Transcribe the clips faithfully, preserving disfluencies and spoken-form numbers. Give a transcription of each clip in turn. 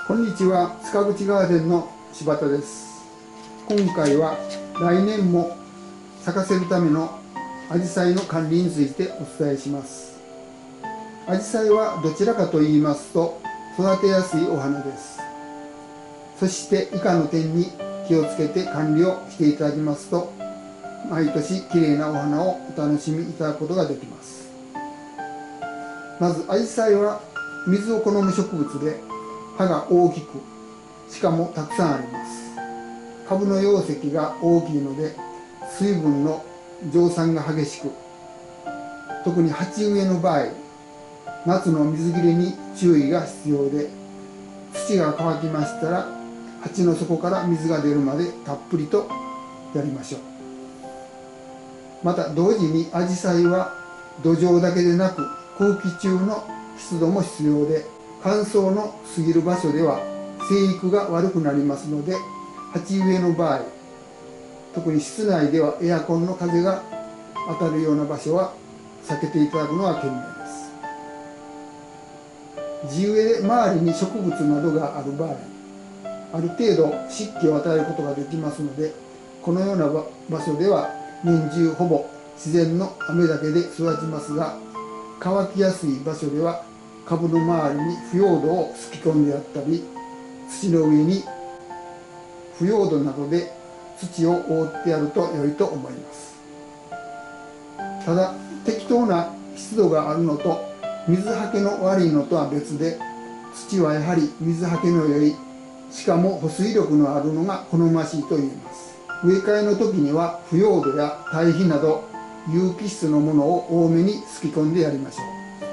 こんにちは、塚口ガーデンの柴田です。今回は来年も咲かせるためのアジサイの管理についてお伝えします。アジサイはどちらかと言いますと育てやすいお花です。そして以下の点に気をつけて管理をしていただきますと、毎年きれいなお花をお楽しみいただくことができます。まずアジサイは水を好む植物で、葉が大きく、しかもたくさんあります。株の容積が大きいので水分の蒸散が激しく、特に鉢植えの場合、夏の水切れに注意が必要で、土が乾きましたら鉢の底から水が出るまでたっぷりとやりましょう。また同時にアジサイは土壌だけでなく空気中の湿度も必要で、乾燥の過ぎる場所では生育が悪くなりますので、鉢植えの場合、特に室内ではエアコンの風が当たるような場所は避けていただくのが賢明です。地植えで周りに植物などがある場合、ある程度湿気を与えることができますので、このような場所では年中ほぼ自然の雨だけで育ちますが、乾きやすい場所では株の周りに腐葉土をすき込んであったり、土の上に腐葉土などで土を覆ってやると良いと思います。ただ、適当な湿度があるのと水はけの悪いのとは別で、土はやはり水はけの良い、しかも保水力のあるのが好ましいと言えます。植え替えの時には腐葉土や堆肥など有機質のものを多めにすき込んでやりましょう。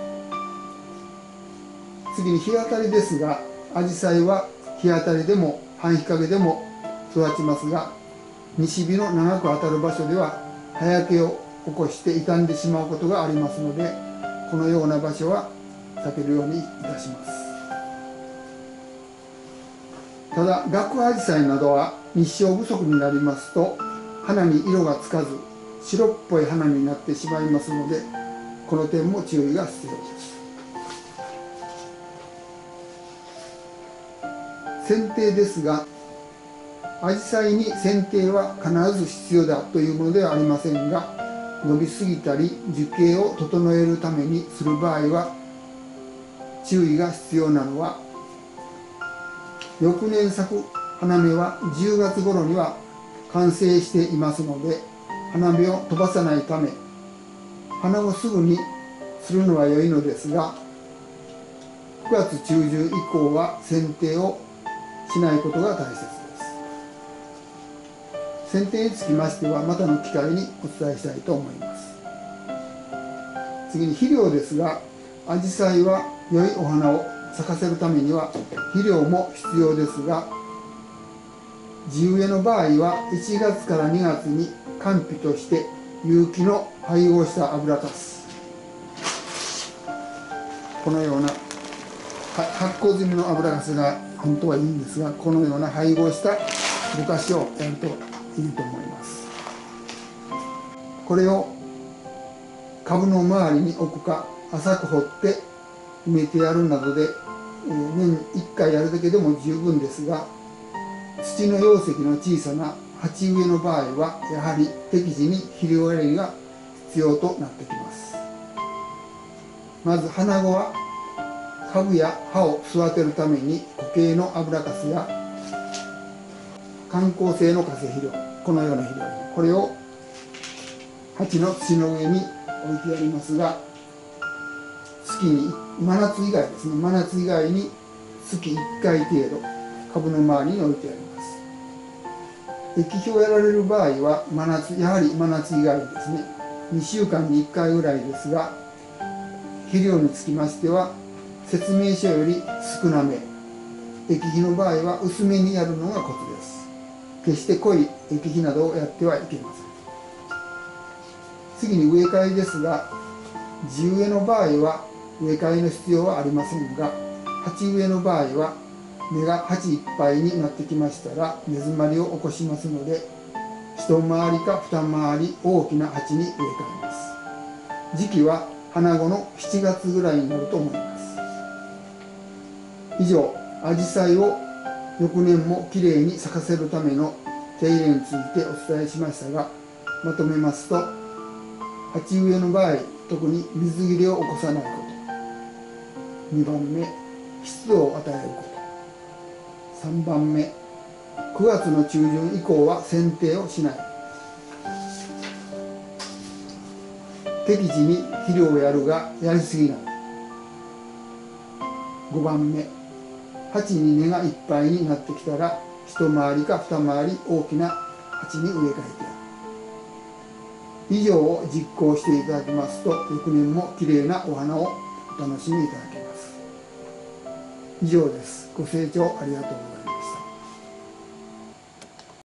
次に日当たりですが、アジサイは日当たりでも半日陰でも育ちますが、西日の長く当たる場所では葉焼けを起こして傷んでしまうことがありますので、このような場所は避けるようにいたします。ただ、ガクアジサイなどは日照不足になりますと花に色がつかず白っぽい花になってしまいますので、この点も注意が必要です。剪定ですが、アジサイに剪定は必ず必要だというものではありませんが、伸びすぎたり樹形を整えるためにする場合は注意が必要なのは、翌年咲く花芽はじゅうがつ頃には完成していますので、花芽を飛ばさないため花をすぐにするのは良いのですが、くがつ中旬以降は剪定をしないことが大切です。剪定につきましてはまたの機会にお伝えしたいと思います。次に肥料ですが、アジサイは良いお花を咲かせるためには肥料も必要ですが、地植えの場合はいちがつからにがつに間皮として有機の配合した油かす、このような発酵済みの油かすが本当はいいんですが、このような配合したぼかしをやるといいと思います。これを株の周りに置くか浅く掘って埋めてやるなどで、年いっかいやるだけでも十分ですが、土の容積の小さな鉢植えの場合はやはり適時に肥料やりが必要となってきます。まず花後は株や葉を育てるために固形の油かすや緩効性の化成肥料、このような肥料、これを鉢の土の上に置いてやりますが、月に真夏以外ですね、真夏以外に月いっかい程度株の周りに置いてやります。液肥をやられる場合は真夏、やはり真夏以外ですね、にしゅうかんにいっかいぐらいですが、肥料につきましては説明書より少なめ、液肥の場合は薄めにやるのがコツです。決して濃い液肥などをやってはいけません。次に植え替えですが、地植えの場合は植え替えの必要はありませんが、鉢植えの場合は根が鉢いっぱいになってきましたら根詰まりを起こしますので、一回りか二回り大きな鉢に植え替えます。時期は花後のしちがつぐらいになると思います。以上、 アジサイを翌年もきれいに咲かせるための手入れについてお伝えしましたが、まとめますと、鉢植えの場合、特に水切れを起こさないこと、にばんめ、湿度を与えること、さんばんめ、くがつの中旬以降は剪定をしない、適時に肥料をやるがやりすぎない、ごばんめ、鉢に根がいっぱいになってきたら一回りか二回り大きな鉢に植え替えてやる。以上を実行していただきますと、翌年もきれいなお花をお楽しみいただけます。以上です。ご清聴ありがとうございます。